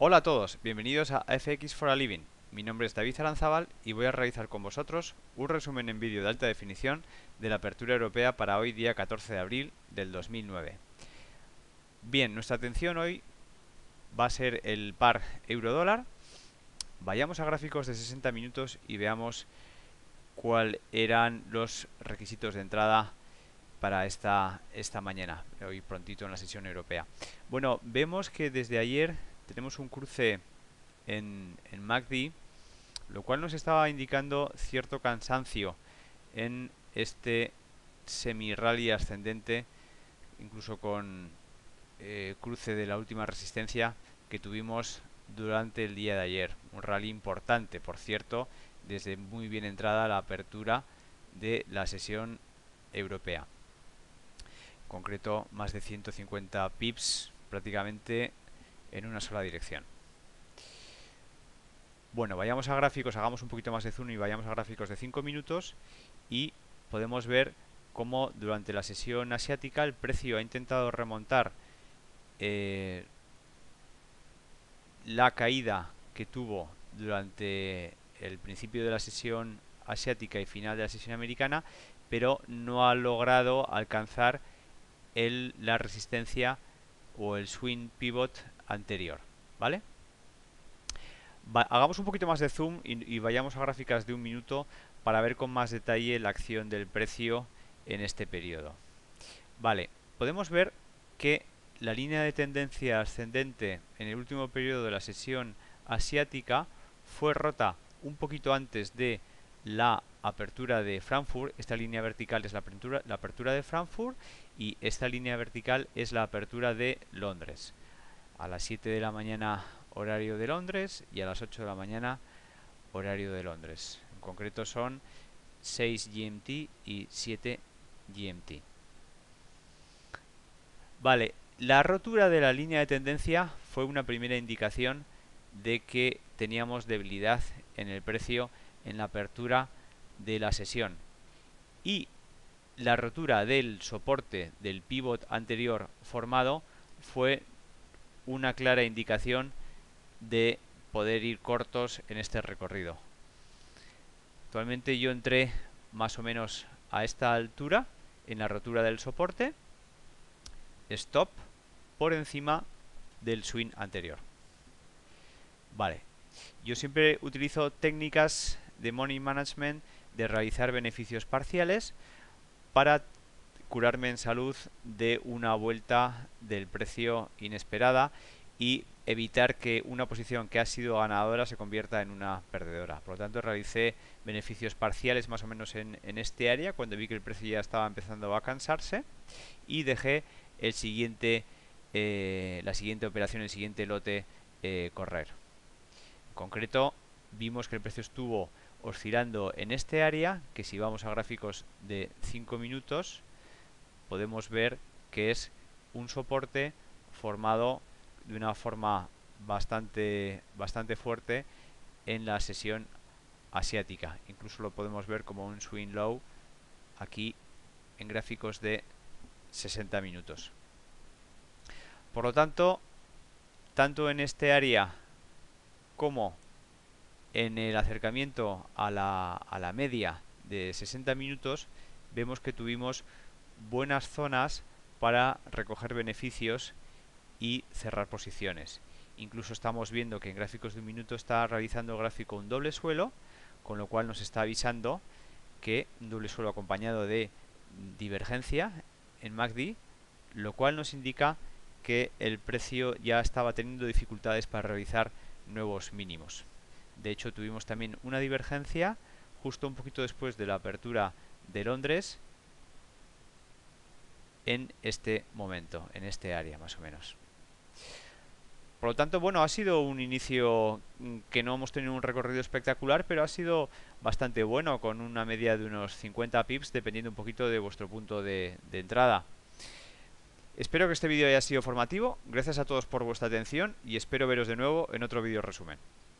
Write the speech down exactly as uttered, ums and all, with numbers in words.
Hola a todos, bienvenidos a F X for a Living. Mi nombre es David Aranzábal y voy a realizar con vosotros un resumen en vídeo de alta definición de la apertura europea para hoy día catorce de abril del dos mil nueve. Bien, nuestra atención hoy va a ser el par euro-dólar. Vayamos a gráficos de sesenta minutos y veamos cuáles eran los requisitos de entrada para esta, esta mañana, hoy prontito en la sesión europea. Bueno, vemos que desde ayer tenemos un cruce en, en M A C D, lo cual nos estaba indicando cierto cansancio en este semi-rally ascendente, incluso con eh, cruce de la última resistencia que tuvimos durante el día de ayer. Un rally importante, por cierto, desde muy bien entrada la apertura de la sesión europea. En concreto, más de ciento cincuenta pips prácticamente en una sola dirección. Bueno, vayamos a gráficos, hagamos un poquito más de zoom y vayamos a gráficos de cinco minutos y podemos ver cómo durante la sesión asiática el precio ha intentado remontar eh, la caída que tuvo durante el principio de la sesión asiática y final de la sesión americana, pero no ha logrado alcanzar el, la resistencia o el swing pivot anterior, ¿vale? Va, hagamos un poquito más de zoom y, y vayamos a gráficas de un minuto para ver con más detalle la acción del precio en este periodo. Vale, podemos ver que la línea de tendencia ascendente en el último periodo de la sesión asiática fue rota un poquito antes de la apertura de Frankfurt. Esta línea vertical es la apertura, la apertura de Frankfurt y esta línea vertical es la apertura de Londres. A las siete de la mañana horario de Londres y a las ocho de la mañana horario de Londres. En concreto son seis G M T y siete G M T. Vale, la rotura de la línea de tendencia fue una primera indicación de que teníamos debilidad en el precio en la apertura de la sesión. Y la rotura del soporte del pivot anterior formado fue una clara indicación de poder ir cortos en este recorrido. Actualmente yo entré más o menos a esta altura en la rotura del soporte, stop por encima del swing anterior. Vale, yo siempre utilizo técnicas de money management de realizar beneficios parciales para curarme en salud de una vuelta del precio inesperada y evitar que una posición que ha sido ganadora se convierta en una perdedora. Por lo tanto, realicé beneficios parciales más o menos en, en este área cuando vi que el precio ya estaba empezando a cansarse y dejé el siguiente, eh, la siguiente operación, el siguiente lote eh, correr. En concreto, vimos que el precio estuvo oscilando en este área, que si vamos a gráficos de cinco minutos, podemos ver que es un soporte formado de una forma bastante, bastante fuerte en la sesión asiática. Incluso lo podemos ver como un swing low aquí en gráficos de sesenta minutos. Por lo tanto, tanto en este área como en el acercamiento a la, a la media de sesenta minutos, vemos que tuvimos buenas zonas para recoger beneficios y cerrar posiciones. Incluso estamos viendo que en gráficos de un minuto está realizando el gráfico un doble suelo, con lo cual nos está avisando que un doble suelo acompañado de divergencia en M A C D, lo cual nos indica que el precio ya estaba teniendo dificultades para realizar nuevos mínimos. De hecho, tuvimos también una divergencia justo un poquito después de la apertura de Londres en este momento, en este área más o menos. Por lo tanto, bueno, ha sido un inicio que no hemos tenido un recorrido espectacular, pero ha sido bastante bueno, con una media de unos cincuenta pips, dependiendo un poquito de vuestro punto de, de entrada. Espero que este vídeo haya sido formativo, gracias a todos por vuestra atención y espero veros de nuevo en otro vídeo resumen.